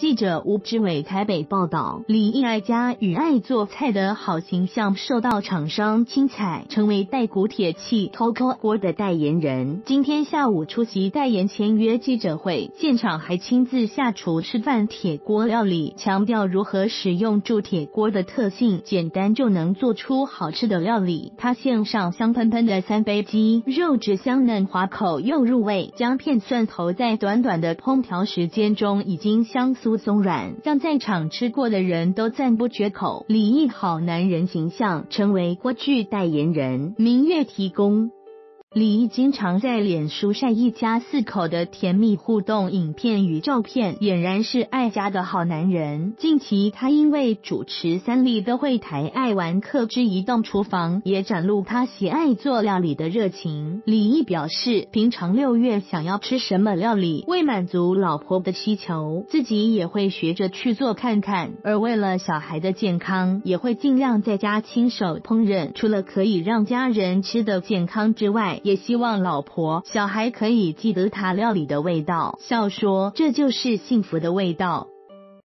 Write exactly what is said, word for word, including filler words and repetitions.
记者吴志伟台北报道，李毅爱家与爱做菜的好形象受到厂商青睐，成为带骨铁器 Toco 锅的代言人。今天下午出席代言签约记者会，现场还亲自下厨示范铁锅料理，强调如何使用铸铁锅的特性，简单就能做出好吃的料理。他献上香喷喷的三杯鸡，肉质香嫩滑口又入味，姜片蒜头在短短的烹调时间中已经香酥松软，让在场吃过的人都赞不绝口。李毅好男人形象，成为锅具代言人。明月提供。李毅经常在脸书晒一家四口的甜蜜互动影片与照片，俨然是爱家的好男人。近期他因为主持三立都会台爱玩客之移动厨房，也展露他喜爱做料理的热情。李毅表示，平常六月想要吃什么料理，为满足老婆的需求，自己也会学着去做看看，而为了小孩的健康，也会尽量在家亲手烹饪。除了可以让家人吃得健康之外，也希望老婆小孩可以记得他料理的味道，笑说这就是幸福的味道。